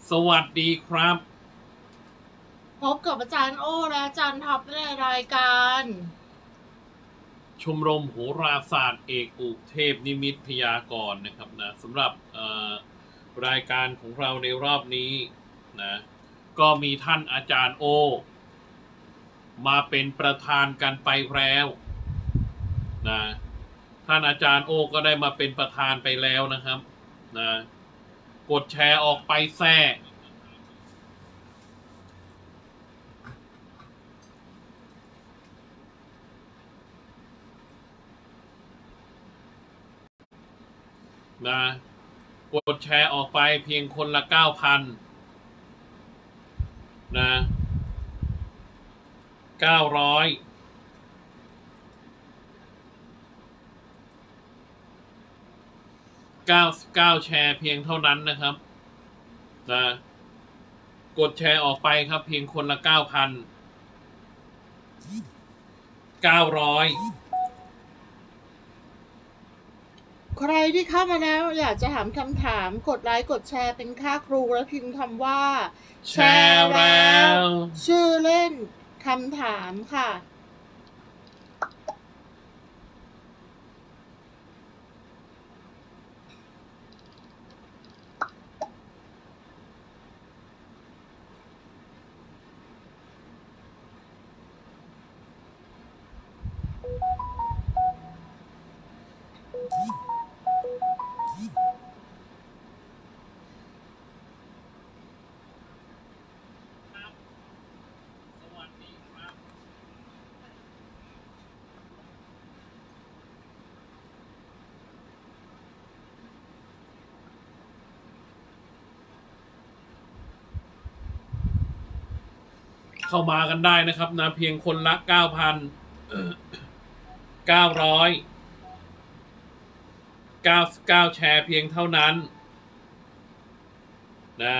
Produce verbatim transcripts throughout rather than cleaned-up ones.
สวัสดีครับพบกับอาจารย์โอ้และอาจารย์ท็อปในรายการชมรมโหราศาสตร์เอกอุเทพนิมิตพยากรณ์นะครับนะสำหรับรายการของเราในรอบนี้นะก็มีท่านอาจารย์โอมาเป็นประธานกันไปแล้วนะท่านอาจารย์โอก็ได้มาเป็นประธานไปแล้วนะครับนะกดแชร์ออกไปแท้นะกดแชร์ออกไปเพียงคนละ เก้าพัน นะเก้าร้อยเก้าสิบเก้าแชร์เพียงเท่านั้นนะครับนะกดแชร์ออกไปครับเพียงคนละ เก้าพันเก้าร้อยใครที่เข้ามาแล้วอยากจะถามคำถามกดไลค์กดแชร์เป็นค่าครูแล้วพิมพ์คำว่าแชร์แล้วชื่อเล่นคำถามค่ะเข้ามากันได้นะครับนะเพียงคนละ เก้าพันเก้าร้อยเก้าสิบเก้าแชร์เพียงเท่านั้นนะ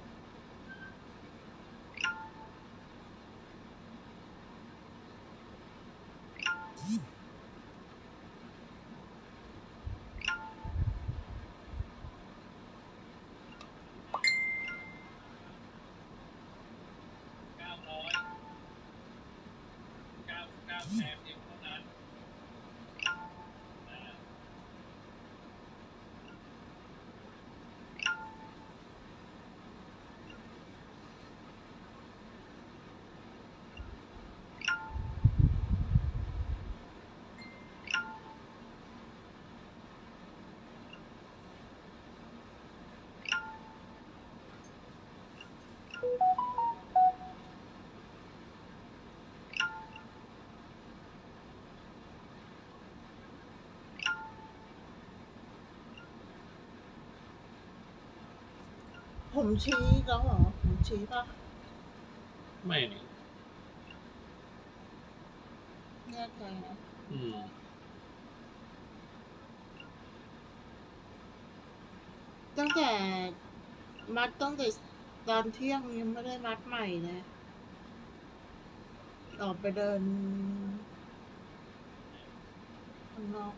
ผมชี้แล้วเหรอผมชี้ป่ะไม่นี่แน่ใจนะอืมตั้งแต่มัดตั้งแต่ตอนเที่ยงยังไม่ได้มัดใหม่เลยออกไปเดินข้างนอก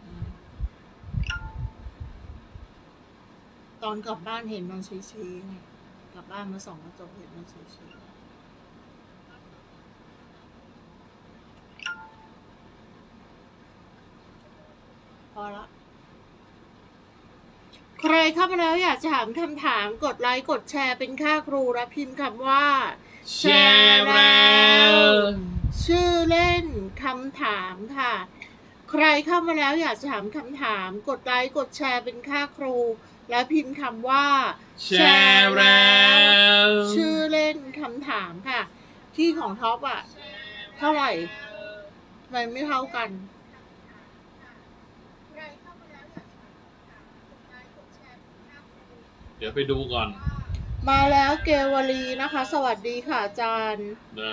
ตอนกลับบ้านเห็นมันชี้ๆไงกลับบ้านมาส่องกระจกเห็นมันชี้ๆพอละใครเข้ามาแล้วอยากจะถามคำถามกดไลค์กดแชร์เป็นค่าครูและพิมพ์คำว่าแชร์แล้วชื่อเล่นคำถามค่ะใครเข้ามาแล้วอยากจะถามคำถามกดไลค์กดแชร์เป็นค่าครูและพิมพ์คำว่าแชร์แล้วชื่อเล่นคำถามค่ะที่ของท็อปอ่ะเท่าไหร่ทำไมไม่เท่ากันเดี๋ยวไปดูก่อนมาแล้วเกวลีนะคะสวัสดีค่ะอาจารย์นะ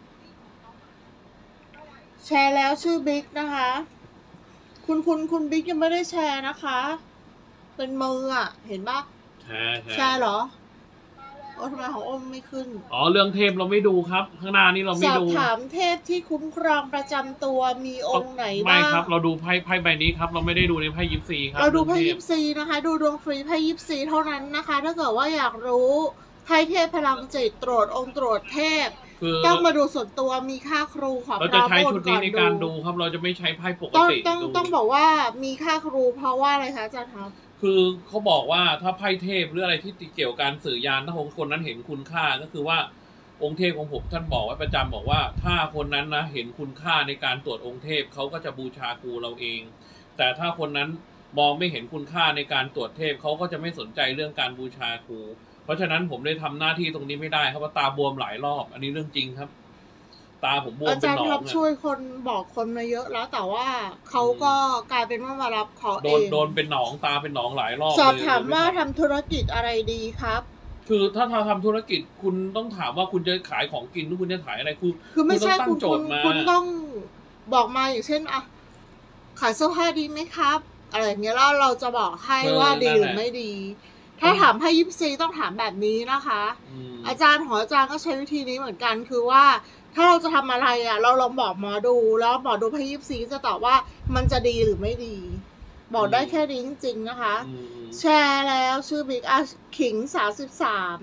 แชร์แล้วชื่อบิ๊กนะคะคุณคุณคุณบิ๊กยังไม่ได้แชร์นะคะเป็นมืออ่ะเห็นปะแชร์แชร์เหรอโอ้ทำไมของอมไม่ขึ้นอ๋อเรื่องเทพเราไม่ดูครับข้างหน้านี้เราไม่ดูสอบถามเทพที่คุ้มครองประจำตัวมีองค์ไหนบ้างไม่ครับเราดูไพ่ไพ่ใบนี้ครับเราไม่ได้ดูในไพ่ยิปซีครับเราดูไพ่ยิปซีนะคะดูดวงฟรีไพ่ยิปซีเท่านั้นนะคะถ้าเกิดว่าอยากรู้ไพ่เทพพลังจิตตรวจองค์ตรวจเทพคือต้องมาดูส่วนตัวมีค่าครูขอเราจะใช้ชุดนี้ในการดูครับเราจะไม่ใช้ไพ่ปกต้องติต้องดูต้องบอกว่ามีค่าครูเพราะว่าอะไรคะอาจารย์ครับคือเขาบอกว่าถ้าไพ่เทพหรืออะไรที่เกี่ยวกับการสื่อยานถ้าคนนั้นเห็นคุณค่าก็คือว่าองค์เทพของผมท่านบอกไว้ประจำบอกว่าถ้าคนนั้นนะเห็นคุณค่าในการตรวจองค์เทพเขาก็จะบูชาครูเราเองแต่ถ้าคนนั้นมองไม่เห็นคุณค่าในการตรวจเทพเขาก็จะไม่สนใจเรื่องการบูชาครูเพราะฉะนั้นผมได้ทำหน้าที่ตรงนี้ไม่ได้ครับเพราะตาบวมหลายรอบอันนี้เรื่องจริงครับตาผมบวมเป็นหนองอาจารย์ครับช่วยคนบอกคนมาเยอะแล้วแต่ว่าเขาก็กลายเป็นว่ามารับขอเองโดนโดนเป็นหนองตาเป็นหนองหลายรอบสอบถามว่าทำธุรกิจอะไรดีครับคือถ้าทำธุรกิจคุณต้องถามว่าคุณจะขายของกินหรือคุณจะขายอะไรคุณคือไม่ใช่คุณคุณคุณต้องบอกมาอย่างเช่นอะขายเสื้อผ้าดีไหมครับอะไรอย่างเงี้ยแล้วเราจะบอกให้ว่าดีหรือไม่ดีถ้าถามให้ยิปซีต้องถามแบบนี้นะคะอาจารย์ของอาจารย์ก็ใช้วิธีนี้เหมือนกันคือว่าถ้าเราจะทำอะไรอ่ะเราลองบอกหมอดูแล้วหมอดูไพ่ยิปซีจะตอบว่ามันจะดีหรือไม่ดีบอกได้แค่นี้จริงๆนะคะแชร์แล้วชื่อบิ๊กอาขิงสามสิบสาม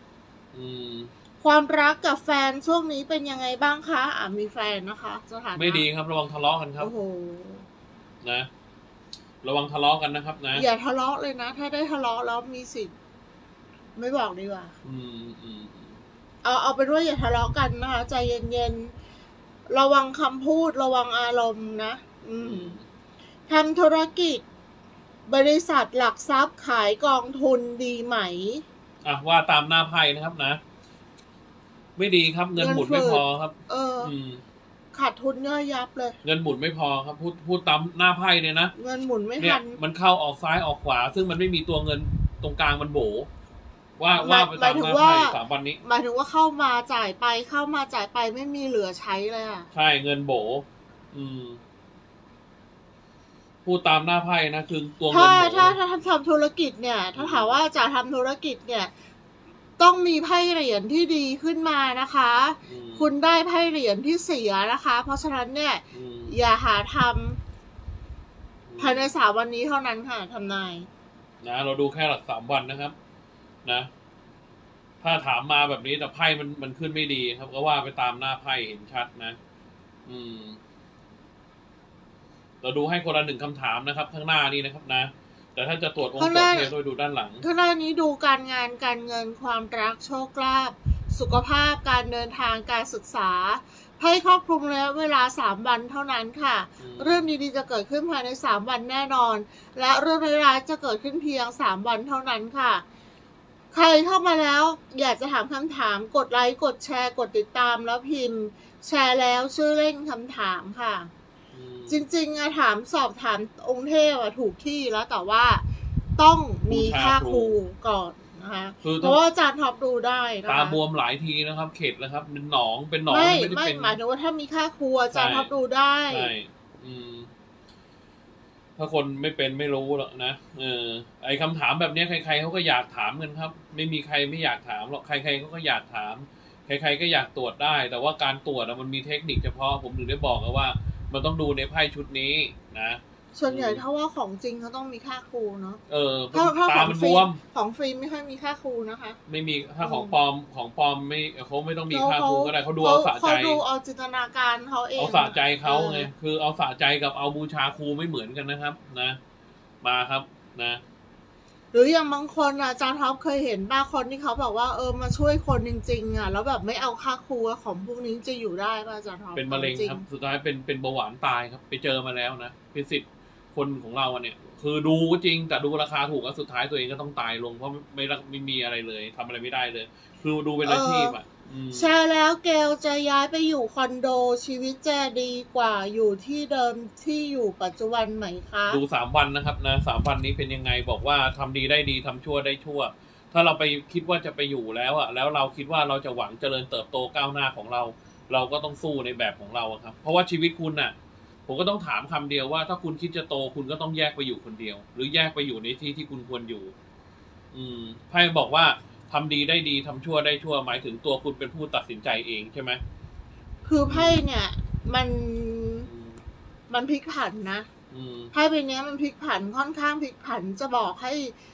ความรักกับแฟนช่วงนี้เป็นยังไงบ้างคะอ่ะมีแฟนนะคะสถานะไม่ดีครับระวังทะเลาะกันครับโอ้โหนะระวังทะเลาะกันนะครับนะอย่าทะเลาะเลยนะถ้าได้ทะเลาะแล้วมีสิทธิ์ไม่บอกดีกว่าอืมอืมเอาเอาเป็นว่าอย่าทะเลาะกันนะคะใจเย็นๆระวังคำพูดระวังอารมณ์นะอืมทำธุรกิจบริษัทหลักทรัพย์ขายกองทุนดีไหมอ่ะว่าตามหน้าไพ่นะครับนะไม่ดีครับเงินหมุนไม่พอครับเออขาดทุนเงยยับเลยเงินหมุนไม่พอครับพูดพูดตามหน้าไพ่เนี่ยนะเงินหมุนไม่ทันมันเข้าออกซ้ายออกขวาซึ่งมันไม่มีตัวเงินตรงกลางมันโบว่าว่าไปตามหน้าไพ่สามวันนี้หมายถึงว่าเข้ามาจ่ายไปเข้ามาจ่ายไปไม่มีเหลือใช้เลยอ่ะใช่เงินโบอืมพูดตามหน้าไพ่นะคือตัวเงินโบถ้าถ้าถ้าทำธุรกิจเนี่ยถ้าถามว่าจะทำธุรกิจเนี่ยต้องมีไพ่เหรียญที่ดีขึ้นมานะคะคุณได้ไพ่เหรียญที่เสียนะคะเพราะฉะนั้นเนี่ยอย่าหาทำภายในสามวันนี้เท่านั้นค่ะทำนายนะเราดูแค่หลักสามวันนะครับนะถ้าถามมาแบบนี้แต่ไพ่มันมันขึ้นไม่ดีครับก็ว่าไปตามหน้าไพ่เห็นชัดนะอืมเราดูให้คนละหนึ่งคำถามนะครับข้างหน้านี้นะครับนะแต่ถ้าจะตรวจองค์ตรวจเทพโดยดูด้านหลังข้างหน้านี้ดูการงานการเงินความรักโชคลาภสุขภาพการเดินทางการศึกษาให้ครอบคลุมระยะเวลาสามวันเท่านั้นค่ะเรื่องดีๆจะเกิดขึ้นภายในสามวันแน่นอนและเรื่องร้ายๆจะเกิดขึ้นเพียงสามวันเท่านั้นค่ะใครเข้ามาแล้วอยากจะถามคำถามกดไลค์กดแชร์กดติดตามแล้วพิมพ์แชร์แล้วชื่อเล่นคำถามค่ะจริงๆอะถามสอบถามองค์เทพอะถูกที่แล้วแต่ว่าต้องมีค่าครูก่อนนะคะเพราะว่าอาจารย์ท็อปดูได้นะคะตาบวมหลายทีนะครับเข็ดแล้วครับเป็นหนองเป็นหนองไม่ไม่หมายถึงว่าถ้ามีค่าครูอาจารย์ท็อปดูได้ใช่อืมถ้าคนไม่เป็นไม่รู้หรอกนะเออไอคำถามแบบนี้ใครๆเขาก็อยากถามกันครับไม่มีใครไม่อยากถามหรอกใครๆเขาก็อยากถามใครๆก็อยากตรวจได้แต่ว่าการตรวจมันมีเทคนิคเฉพาะผมถึงได้บอกว่ามันต้องดูในไพ่ชุดนี้นะส่วนใหญ่ถ้าว่าของจริงเขาต้องมีค่าครูเนาะเออถ้าตามันบวมของฟรีไม่ค่อยมีค่าครูนะคะไม่มีถ้าของปลอมของปลอมไม่เขาไม่ต้องมีค่าครูก็ได้เขาดูเอาสะใจเขาดูเอาจินตนาการเขาเองเอาสะใจเขาไงคือเอาสะใจกับเอาบูชาครูไม่เหมือนกันนะครับนะมาครับนะหรืออย่างบางคนอ่ะอาจารย์ท็อปเคยเห็นบางคนที่เขาบอกว่าเออมาช่วยคนจริงๆอ่ะแล้วแบบไม่เอาค่าครูของพวกนี้จะอยู่ได้ป่ะอาจารย์ท็อปเป็นมะเร็งครับสุดท้ายเป็นเป็นเบาหวานตายครับไปเจอมาแล้วนะเป็นสิทธิ์คนของเราเนี่ยคือดูก็จริงแต่ดูราคาถูกแล้วสุดท้ายตัวเองก็ต้องตายลงเพราะไม่ไม่มีอะไรเลยทำอะไรไม่ได้เลยคือดูเป็นอาชีพอ่ะใช่แล้วเกลจะย้ายไปอยู่คอนโดชีวิตจะดีกว่าอยู่ที่เดิมที่อยู่ปัจจุบันไหมคะดูสามวันนะครับนะสามวันนี้เป็นยังไงบอกว่าทำดีได้ดีทำชั่วได้ชั่วถ้าเราไปคิดว่าจะไปอยู่แล้วอ่ะแล้วเราคิดว่าเราจะหวังเจริญเติบโตก้าวหน้าของเราเราก็ต้องสู้ในแบบของเราครับเพราะว่าชีวิตคุณน่ะผมก็ต้องถามคำเดียวว่าถ้าคุณคิดจะโตคุณก็ต้องแยกไปอยู่คนเดียวหรือแยกไปอยู่ในที่ที่คุณควรอยู่อืมไพ่บอกว่าทำดีได้ดีทำชั่วได้ชั่วหมายถึงตัวคุณเป็นผู้ตัดสินใจเองใช่ไหมคือไพ่เนี่ยมันมันพลิกผันนะไพ่ใบนี้มันพลิกผันค่อนข้างพลิกผันจะบอกให้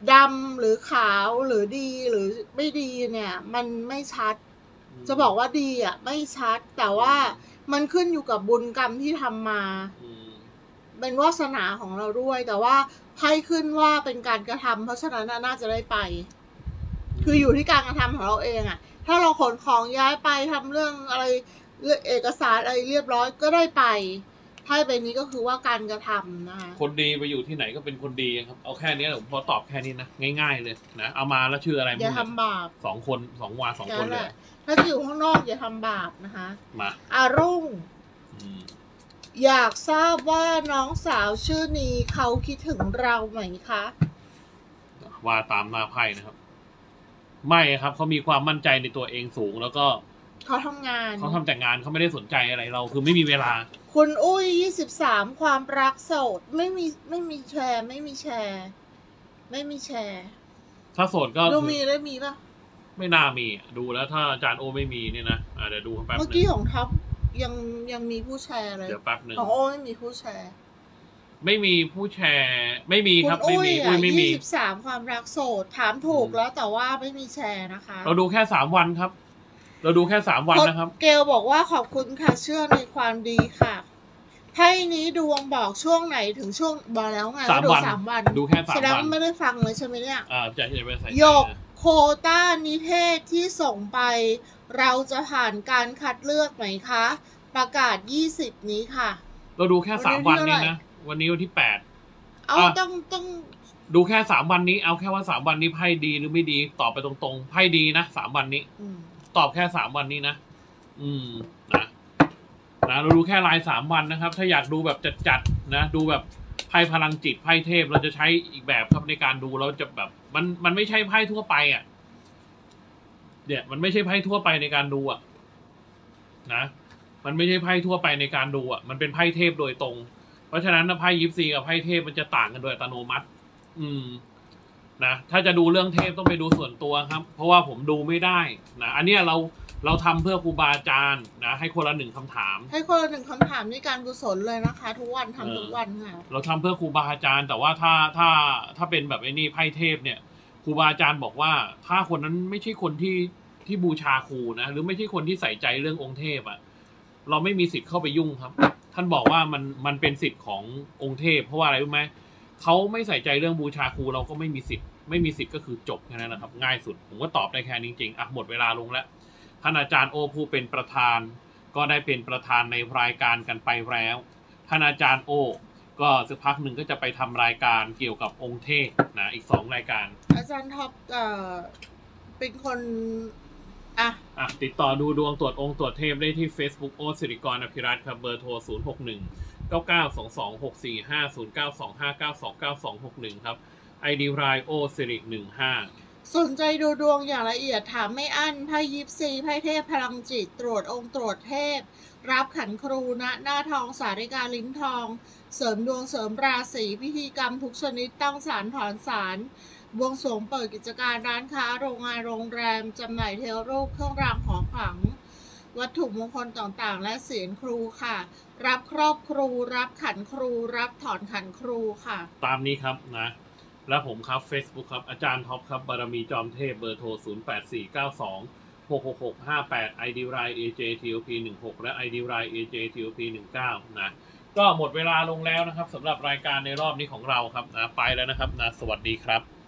ดำหรือขาวหรือดีหรือไม่ดีเนี่ยมันไม่ชัดจะบอกว่าดีอ่ะไม่ชัดแต่ว่ามันขึ้นอยู่กับบุญกรรมที่ทำมาเป็นวาสนาของเราด้วยแต่ว่าไพ่ขึ้นว่าเป็นการกระทำเพราะฉะนั้นน่าจะได้ไปคืออยู่ที่การกระทำของเราเองอ่ะถ้าเราขนของย้ายไปทำเรื่องอะไรเอกสารอะไรเรียบร้อยก็ได้ไปไพ่ใบนี้ก็คือว่าการกระทำนะคะคนดีไปอยู่ที่ไหนก็เป็นคนดีครับเอาแค่นี้ผมพอตอบแค่นี้นะง่ายๆเลยนะเอามาแล้วชื่ออะไรอย่าทำบาปสองคนสองวาสองคนเลยถ้าจะอยู่ข้างนอกอย่าทำบาปนะคะมาอารุ่งอยากทราบว่าน้องสาวชื่อนี้เขาคิดถึงเราไหมคะว่าตามหน้าไพ่นะครับไม่ครับเขามีความมั่นใจในตัวเองสูงแล้วก็เขาทำงานเขาทำแต่งานเขาไม่ได้สนใจอะไรเราคือไม่มีเวลาคุณอุ้ยยี่สิบสามความรักโสดไม่มีไม่มีแชร์ไม่มีแชร์ไม่มีแชร์ถ้าโสดก็ดูมีได้มีป่ะไม่น่ามีดูแล้วถ้าอาจารย์โอไม่มีเนี่ยนะอ่าเดี๋ยวดูแป๊บนึงเมื่อกี้ของท็อปยังยังมีผู้แชร์เลยเดี๋ยวแป๊บนึงของโอไม่มีผู้แชร์ไม่มีผู้แชร์ไม่มีครับไม่มีอุ้ยไม่มียี่สิบสามความรักโสดถามถูกแล้วแต่ว่าไม่มีแชร์นะคะเราดูแค่สามวันครับเราดูแค่สามวันนะครับเกลบอกว่าขอบคุณค่ะเชื่อในความดีค่ะไพ่นี้ดวงบอกช่วงไหนถึงช่วงบอกแล้วไงสามวันสามวันดูแค่สามวันแสดงว่าไม่ได้ฟังเลยใช่ไหมเนี่ยอ่าจะจะไปใส่ยกโควต้านิเทศที่ส่งไปเราจะผ่านการคัดเลือกไหมคะประกาศยี่สิบนี้ค่ะเราดูแค่สามวันนี้นะวันนี้วันที่แปดเอาต้องต้องดูแค่สามวันนี้เอาแค่ว่าสามวันนี้ไพ่ดีหรือไม่ดีตอบไปตรงๆไพ่ดีนะสามวันนี้ตอบแค่สามวันนี้นะอืมนะนะเราดูแค่รายสามวันนะครับถ้าอยากดูแบบจัดๆนะดูแบบไพ่พลังจิตไพ่เทพเราจะใช้อีกแบบครับในการดูเราจะแบบมันมันไม่ใช่ไพ่ทั่วไปอ่ะเนี่ยมันไม่ใช่ไพ่ทั่วไปในการดูอ่ะนะมันไม่ใช่ไพ่ทั่วไปในการดูอ่ะมันเป็นไพ่เทพโดยตรงเพราะฉะนั้นนะไพ่ยิปซีกับไพ่เทพมันจะต่างกันโดยอัตโนมัติอืมนะถ้าจะดูเรื่องเทพต้องไปดูส่วนตัวครับเพราะว่าผมดูไม่ได้นะอันนี้เราเราทำเพื่อครูบาอาจารย์นะให้คนละหนึ่งคำถามให้คนละหนึ่งคำถามในการกุศลเลยนะคะทุกวันทำทุกวันค่ะเราทำเพื่อครูบาอาจารย์แต่ว่าถ้าถ้าถ้าเป็นแบบไอ้นี่ไพ่เทพเนี่ยครูบาอาจารย์บอกว่าถ้าคนนั้นไม่ใช่คนที่ที่บูชาครูนะหรือไม่ใช่คนที่ใส่ใจเรื่ององค์เทพอ่ะเราไม่มีสิทธิ์เข้าไปยุ่งครับท่านบอกว่ามันมันเป็นสิทธิ์ขององค์เทพเพราะว่าอะไรรู้ไหมเขาไม่ใส่ใจเรื่องบูชาครูเราก็ไม่มีสิทธิ์ไม่มีสิทธิ์ก็คือจบแค่นั้นนะครับง่ายสุดผมก็ตอบได้แค่นี้จริงๆอ่ะหมดเวลาลงแล้วท่านอาจารย์โอผู้เป็นประธานก็ได้เป็นประธานในรายการกันไปแล้วท่านอาจารย์โอก็สักพักหนึ่งก็จะไปทำรายการเกี่ยวกับองค์เทพนะอีกสองรายการอาจารย์ท็อปเอ่อเป็นคนอ่ะอ่ะติดต่อดูดวงตรวจองค์ตรวจเทพได้ที่ Facebook โอสิริกรอภิรัตน์ครับเบอร์โทรศูนย์ หก หนึ่ง เก้า เก้า สอง สอง หก สี่ ห้า ศูนย์ เก้า สอง ห้า เก้า สอง เก้า สอง หก หนึ่งครับ ไอ ดี ไลน์ โอสิริหนึ่งห้าสนใจดูดวงอย่างละเอียดถามไม่อั้นไพ่ยิปซีไพ่เทพพลังจิตตรวจองค์ตรวจเทพรับขันครูณหน้าทองสาริกาลิ้นทองเสริมดวงเสริมราศีพิธีกรรมทุกชนิดตั้งศาลถอนศาลบวงสรวงเปิดกิจการร้านค้าโรงงานโรงแรมจำหน่ายเทวรูปเครื่องรางของขลังวัตถุมงคลต่างๆและเสียงครูค่ะรับครอบครูรับขันครูรับถอนขันครูค่ะตามนี้ครับนะและผมครับ Facebook ครับอาจารย์ท็อปครับบารมีจอมเทพเบอร์โทรศูนย์ แปด สี่ เก้า สอง หก หก หก ห้า แปด ไอ ดี ไลน์ เอ เจ ที โอ พี หนึ่งหกและ ไอ ดี ไลน์ เอ เจ ที โอ พี หนึ่งเก้านะก็หมดเวลาลงแล้วนะครับสำหรับรายการในรอบนี้ของเราครับนะไปแล้วนะครับนะสวัสดีครับ